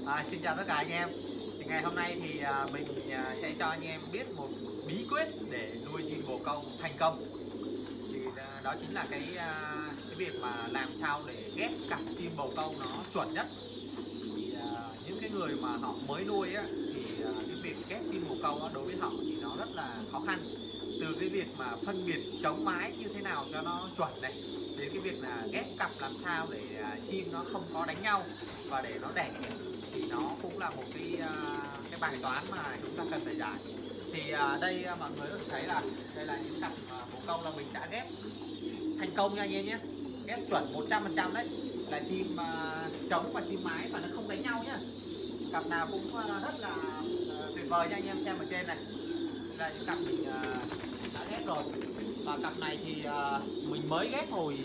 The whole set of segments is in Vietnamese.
Xin chào tất cả anh em. Thì ngày hôm nay thì mình sẽ cho anh em biết một bí quyết để nuôi chim bồ câu thành công. Thì đó chính là cái việc mà làm sao để ghép cặp chim bồ câu nó chuẩn nhất. Thì những cái người mà họ mới nuôi á, thì cái việc ghép chim bồ câu đối với họ thì nó rất là khó khăn. Từ cái việc mà phân biệt trống mái như thế nào cho nó chuẩn này, đến cái việc là ghép cặp làm sao để chim nó không có đánh nhau và để nó đẻ, thì nó cũng là một cái bài toán mà chúng ta cần phải giải. Thì đây mọi người có thể thấy là đây là những cặp bồ câu là mình đã ghép thành công nha anh em nhé, ghép chuẩn 100% đấy, là chim trống và chim mái và nó không đánh nhau nhá. Cặp nào cũng rất là tuyệt vời nha anh em xem ở trên này. Đây là những cặp mình đã ghép rồi, và cặp này thì mình mới ghép hồi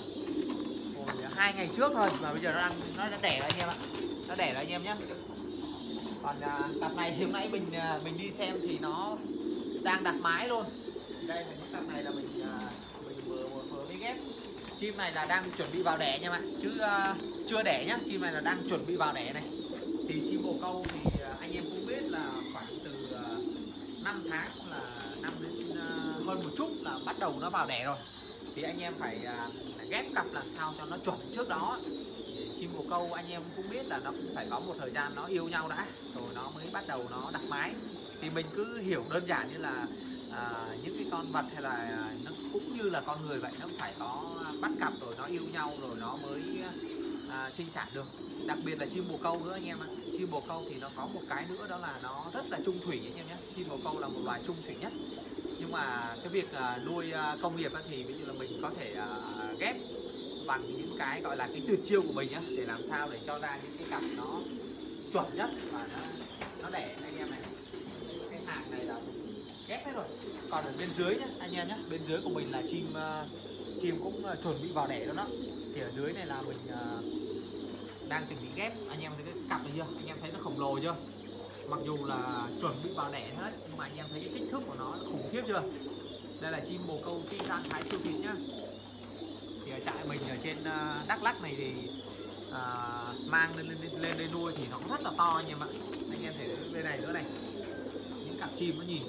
2 ngày trước thôi mà bây giờ nó đã đẻ rồi anh em ạ, nó đẻ rồi anh em nhé. Còn cặp này thì hôm nãy mình đi xem thì nó đang đặt mái luôn. Đây là những cặp này là mình vừa mới ghép. Chim này là đang chuẩn bị vào đẻ nha bạn, chứ chưa đẻ nhá. Chim này là đang chuẩn bị vào đẻ này. Thì chim bồ câu thì anh em cũng biết là khoảng từ 5 tháng là 5 đến hơn một chút là bắt đầu nó vào đẻ rồi. Thì anh em phải ghép cặp làm sao cho nó chuẩn trước đó. Chim bồ câu anh em cũng biết là nó cũng phải có một thời gian nó yêu nhau đã, rồi nó mới bắt đầu nó đặt mái. Thì mình cứ hiểu đơn giản như là những cái con vật hay là nó cũng như là con người vậy, nó phải có bắt cặp rồi nó yêu nhau rồi nó mới sinh sản được. Đặc biệt là chim bồ câu nữa anh em ạ. Chim bồ câu thì nó có một cái nữa, đó là nó rất là chung thủy anh em nhé. Chim bồ câu là một loài chung thủy nhất. Nhưng mà cái việc nuôi công nghiệp thì ví dụ là mình có thể ghép bằng những cái gọi là cái tuyệt chiêu của mình nhá, để làm sao để cho ra những cái cặp nó chuẩn nhất và nó đẻ anh em này. Cái hàng này là ghép hết rồi. Còn ở bên dưới nhá anh em nhé, bên dưới của mình là chim cũng chuẩn bị vào đẻ đó. Thì ở dưới này là mình đang chuẩn bị ghép. Anh em thấy cái cặp này chưa, anh em thấy nó khổng lồ chưa? Mặc dù là chuẩn bị vào đẻ hết nhưng mà anh em thấy cái kích thước của nó khủng khiếp chưa? Đây là chim bồ câu phi tan thái siêu thịt nhá. Thì ở trại mình ở trên Đắk Lắk này thì mang lên đây nuôi thì nó rất là to anh em ạ. Anh em thấy bên này nữa này, những cặp chim nó nhìn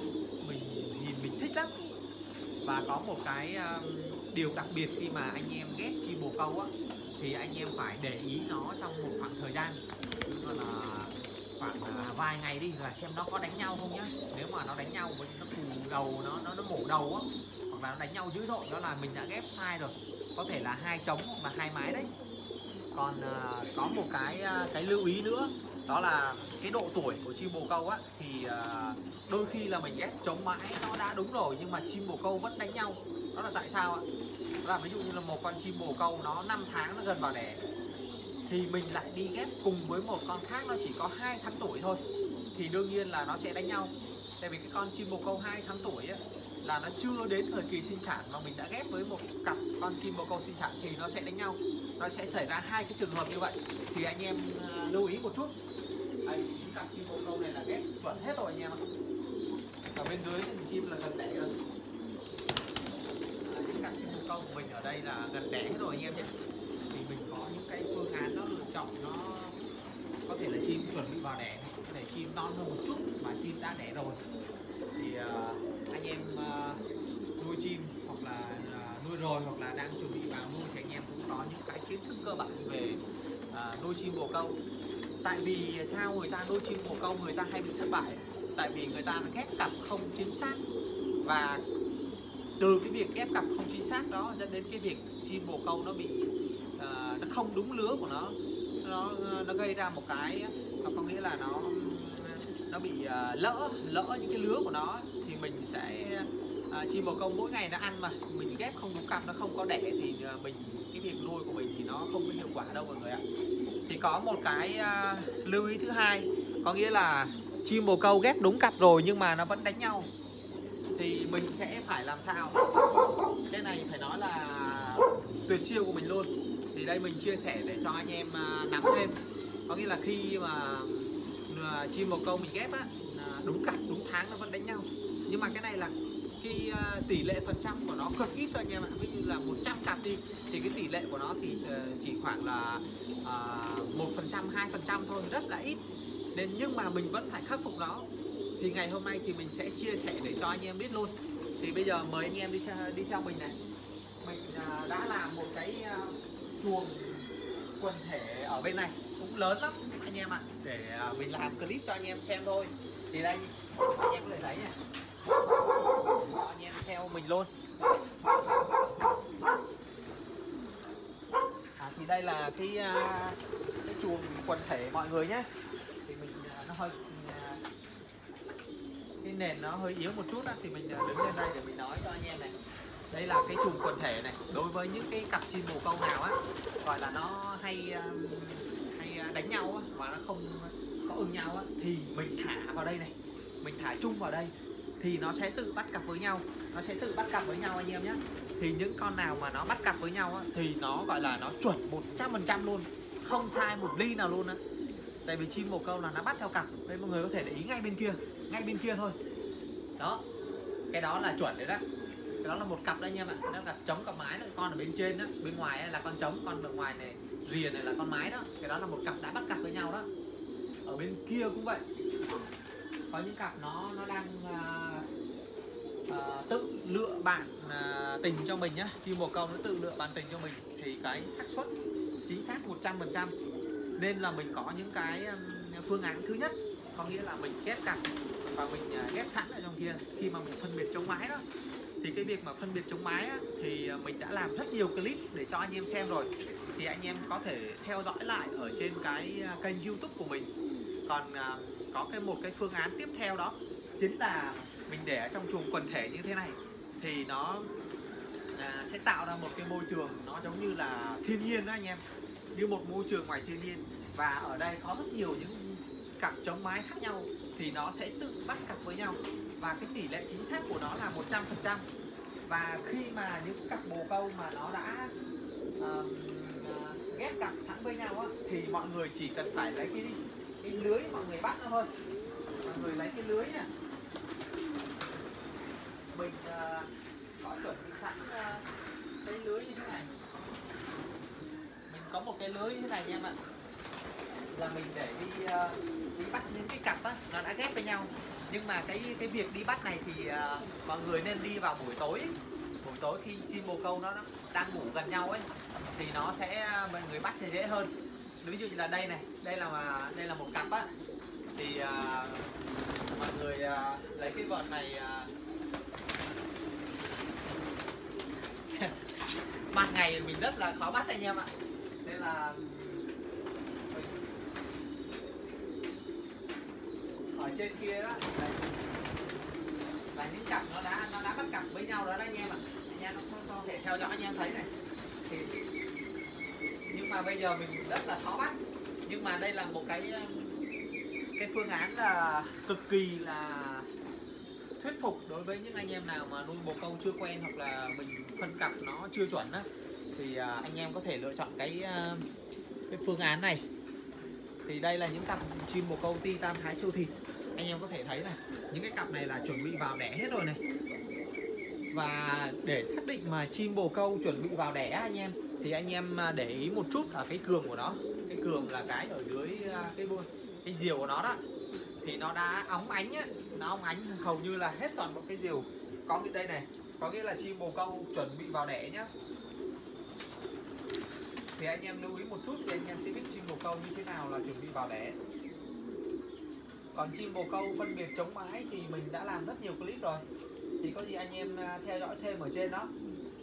mình thích lắm. Và có một cái điều đặc biệt khi mà anh em ghép chim bồ câu á, thì anh em phải để ý nó trong một khoảng thời gian, là khoảng vài ngày đi, là xem nó có đánh nhau không nhá. Nếu mà nó đánh nhau với nó phù đầu, nó mổ đầu á, hoặc là nó đánh nhau dữ dội, đó là mình đã ghép sai rồi. Có thể là 2 trống hoặc là 2 mái đấy. Còn có một cái lưu ý nữa, đó là cái độ tuổi của chim bồ câu á, thì đôi khi là mình ghép trống mái nó đã đúng rồi nhưng mà chim bồ câu vẫn đánh nhau. Đó là tại sao ạ? Đó là ví dụ như là một con chim bồ câu nó 5 tháng nó gần vào đẻ, thì mình lại đi ghép cùng với một con khác nó chỉ có 2 tháng tuổi thôi, thì đương nhiên là nó sẽ đánh nhau. Tại vì cái con chim bồ câu 2 tháng tuổi ấy, là nó chưa đến thời kỳ sinh sản mà mình đã ghép với một cặp con chim bồ câu sinh sản thì nó sẽ đánh nhau. Nó sẽ xảy ra 2 cái trường hợp như vậy. Thì anh em lưu ý một chút. Đây, những cặp chim bồ câu này là ghép chuẩn hết rồi anh em ạ. Ở bên dưới thì chim là gần đẻ rồi. Những cặp chim bồ câu của mình ở đây là gần đẻ hết rồi anh em nhé. Thì mình có những cái phương án nó lựa chọn, nó có thể là chim chuẩn bị vào đẻ, có thể chim non hơn một chút mà chim đã đẻ rồi. Thì anh em nuôi chim hoặc là nuôi rồi hoặc là đang chuẩn bị vào nuôi thì anh em cũng có những cái kiến thức cơ bản về nuôi chim bồ câu. Tại vì sao người ta nuôi chim bồ câu người ta hay bị thất bại? Tại vì người ta ghép cặp không chính xác, và từ cái việc ghép cặp không chính xác đó dẫn đến cái việc chim bồ câu nó bị nó không đúng lứa của nó gây ra một cái, có nghĩa là nó bị lỡ những cái lứa của nó. Thì mình sẽ chim bồ câu mỗi ngày nó ăn mà mình ghép không đúng cặp, nó không có đẻ, thì cái việc nuôi của mình thì nó không có hiệu quả đâu mọi người ạ. Thì có một cái lưu ý thứ hai, có nghĩa là chim bồ câu ghép đúng cặp rồi nhưng mà nó vẫn đánh nhau, thì mình sẽ phải làm sao? Cái này phải nói là tuyệt chiêu của mình luôn. Thì đây mình chia sẻ để cho anh em nắm thêm. Có nghĩa là khi mà chim bồ câu mình ghép á, đúng cặp đúng tháng nó vẫn đánh nhau. Nhưng mà cái này là cái tỷ lệ phần trăm của nó cực ít thôi anh em ạ. Ví dụ là 100 cặp đi thì cái tỷ lệ của nó thì chỉ khoảng là 1%, 2% thôi, rất là ít. Nên nhưng mà mình vẫn phải khắc phục nó. Thì ngày hôm nay thì mình sẽ chia sẻ để cho anh em biết luôn. Thì bây giờ mời anh em đi theo mình này. Mình đã làm một cái chuồng quần thể ở bên này cũng lớn lắm anh em ạ, để mình làm clip cho anh em xem thôi. Thì đây anh em có thể thấy này, cho anh em theo mình luôn. Thì đây là cái chuồng quần thể mọi người nhé. Thì mình nó hơi cái nền nó hơi yếu một chút đó, thì mình đứng lên đây để mình nói cho anh em này. Đây là cái chuồng quần thể này. Đối với những cái cặp chim bồ câu nào á gọi là nó hay đánh nhau á, mà nó không có ưng nhau á, thì mình thả vào đây này, mình thả chung vào đây thì nó sẽ tự bắt cặp với nhau, nó sẽ tự bắt cặp với nhau anh em nhé. Thì những con nào mà nó bắt cặp với nhau á, thì nó gọi là nó chuẩn 100% luôn, không sai một ly nào luôn á. Tại vì chim bồ câu là nó bắt theo cặp. Đây mọi người có thể để ý ngay bên kia thôi. Đó, cái đó là chuẩn đấy đó. Cái đó là một cặp đấy anh em ạ. Nó là trống cặp mái đó, con ở bên trên đó, bên ngoài là con trống, con ở ngoài này rìa này là con mái đó. Cái đó là một cặp đã bắt cặp với nhau đó. Ở bên kia cũng vậy. Có những cặp nó đang tự lựa bạn tình cho mình nhá. Chim bồ câu nó tự lựa bạn tình cho mình thì cái xác suất chính xác 100%. Nên là mình có những cái phương án. Thứ nhất có nghĩa là mình ghép cặp và mình ghép sẵn ở trong kia. Khi mà mình phân biệt chống mái đó, thì cái việc mà phân biệt chống mái á, thì mình đã làm rất nhiều clip để cho anh em xem rồi. Thì anh em có thể theo dõi lại ở trên cái kênh YouTube của mình. Còn có một cái phương án tiếp theo đó chính là mình để ở trong chuồng quần thể như thế này. Thì nó sẽ tạo ra một cái môi trường nó giống như là thiên nhiên đó anh em, như một môi trường ngoài thiên nhiên. Và ở đây có rất nhiều những cặp chống mái khác nhau, thì nó sẽ tự bắt cặp với nhau. Và cái tỷ lệ chính xác của nó là 100%. Và khi mà những cặp bồ câu mà nó đã ghép cặp sẵn với nhau á, thì mọi người chỉ cần phải lấy cái lưới mọi người bắt nó thôi. Mọi người lấy cái lưới nè, mình có chuẩn bị sẵn cái lưới như thế này. Mình có một cái lưới như thế này nha em ạ, là mình để đi bắt những cái cặp á, nó đã ghép với nhau. Nhưng mà cái việc đi bắt này thì mọi người nên đi vào buổi tối. Buổi tối khi chim bồ câu nó đang ngủ gần nhau ấy, thì nó sẽ mọi người bắt sẽ dễ hơn. Ví dụ như là đây này, đây là một cặp á, thì mọi người lấy cái vợt này. Ban ngày mình rất là khó bắt anh em ạ, nên là ở trên kia đó là những cặp nó đã bắt cặp với nhau đó, anh em ạ. Anh em có thể theo dõi anh em thấy này. Thì nhưng mà bây giờ mình rất là khó bắt. Nhưng mà đây là một cái phương án là cực kỳ là thuyết phục đối với những anh em nào mà nuôi bồ câu chưa quen, hoặc là mình phân cặp nó chưa chuẩn á, thì anh em có thể lựa chọn cái phương án này. Thì đây là những cặp chim bồ câu Titan Thái siêu thịt. Anh em có thể thấy này, những cái cặp này là chuẩn bị vào đẻ hết rồi này. Và để xác định mà chim bồ câu chuẩn bị vào đẻ anh em, thì anh em để ý một chút ở cái cườm của nó. Cái cườm là cái ở dưới cái diều của nó đó, thì nó đã óng ánh á, nó óng ánh hầu như là hết toàn bộ cái diều. Có cái đây này, có nghĩa là chim bồ câu chuẩn bị vào đẻ nhá. Thì anh em lưu ý một chút thì anh em sẽ biết chim bồ câu như thế nào là chuẩn bị vào đẻ. Còn chim bồ câu phân biệt chống mái thì mình đã làm rất nhiều clip rồi, thì có gì anh em theo dõi thêm ở trên đó.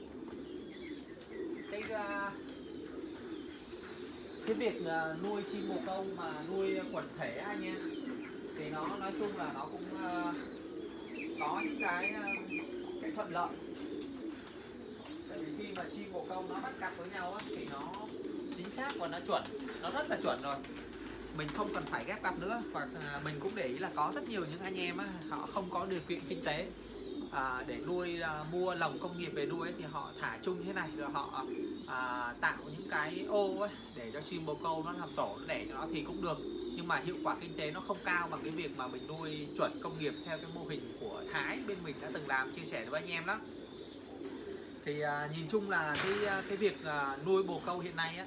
Cái việc nuôi chim bồ câu mà nuôi quần thể anh em, thì nó nói chung là nó cũng có những cái thuận lợi. Tại vì khi mà chim bồ câu nó bắt cặp với nhau á, thì nó chính xác và nó chuẩn, nó rất là chuẩn rồi. Mình không cần phải ghép cặp nữa. Và mình cũng để ý là có rất nhiều những anh em á, họ không có điều kiện kinh tế để nuôi, mua lồng công nghiệp về nuôi ấy, thì họ thả chung như thế này, rồi họ tạo những cái ô ấy, để cho chim bồ câu nó làm tổ, nó đẻ cho nó thì cũng được. Nhưng mà hiệu quả kinh tế nó không cao bằng cái việc mà mình nuôi chuẩn công nghiệp theo cái mô hình của Thái bên mình đã từng làm, chia sẻ với anh em đó. Thì nhìn chung là cái việc nuôi bồ câu hiện nay á,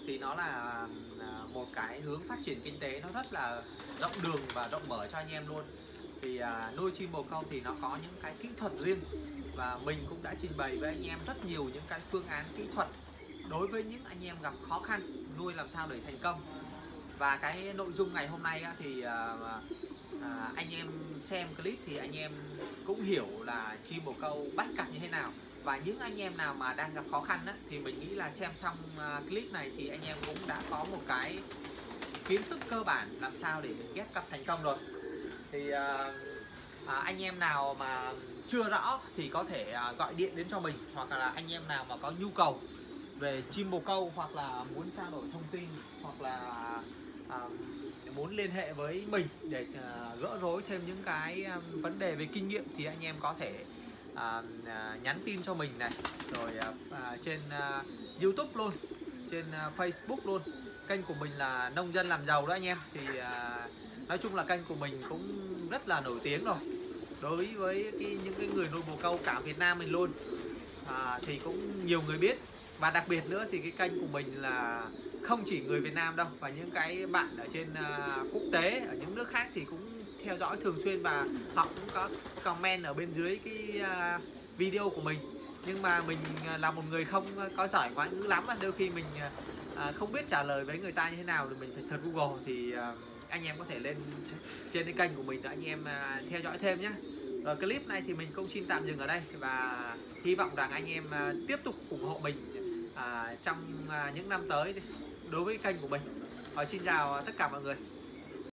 thì nó là một cái hướng phát triển kinh tế nó rất là rộng đường và rộng mở cho anh em luôn. Thì nuôi chim bồ câu thì nó có những cái kỹ thuật riêng, và mình cũng đã trình bày với anh em rất nhiều những cái phương án kỹ thuật đối với những anh em gặp khó khăn nuôi làm sao để thành công. Và cái nội dung ngày hôm nay thì anh em xem clip thì anh em cũng hiểu là chim bồ câu bắt cặp như thế nào. Và những anh em nào mà đang gặp khó khăn thì mình nghĩ là xem xong clip này thì anh em cũng đã có một cái kiến thức cơ bản làm sao để mình ghép cặp thành công rồi. Thì anh em nào mà chưa rõ thì có thể gọi điện đến cho mình, hoặc là anh em nào mà có nhu cầu về chim bồ câu, hoặc là muốn trao đổi thông tin, hoặc là muốn liên hệ với mình để gỡ rối thêm những cái vấn đề về kinh nghiệm, thì anh em có thể nhắn tin cho mình này, rồi trên YouTube luôn, trên Facebook luôn. Kênh của mình là Nông Dân Làm Giàu đó anh em. Thì nói chung là kênh của mình cũng rất là nổi tiếng rồi đối với những cái người nuôi bồ câu cả Việt Nam mình luôn. Thì cũng nhiều người biết. Và đặc biệt nữa thì cái kênh của mình là không chỉ người Việt Nam đâu, và những cái bạn ở trên quốc tế, ở những nước khác thì cũng theo dõi thường xuyên, và họ cũng có comment ở bên dưới cái video của mình. Nhưng mà mình là một người không có giỏi ngoại ngữ lắm, đôi khi mình không biết trả lời với người ta như thế nào, thì mình phải search Google. Thì anh em có thể lên trên cái kênh của mình để anh em theo dõi thêm nhé. Rồi clip này thì mình cũng xin tạm dừng ở đây, và hy vọng rằng anh em tiếp tục ủng hộ mình trong những năm tới đối với kênh của mình. Và xin chào tất cả mọi người.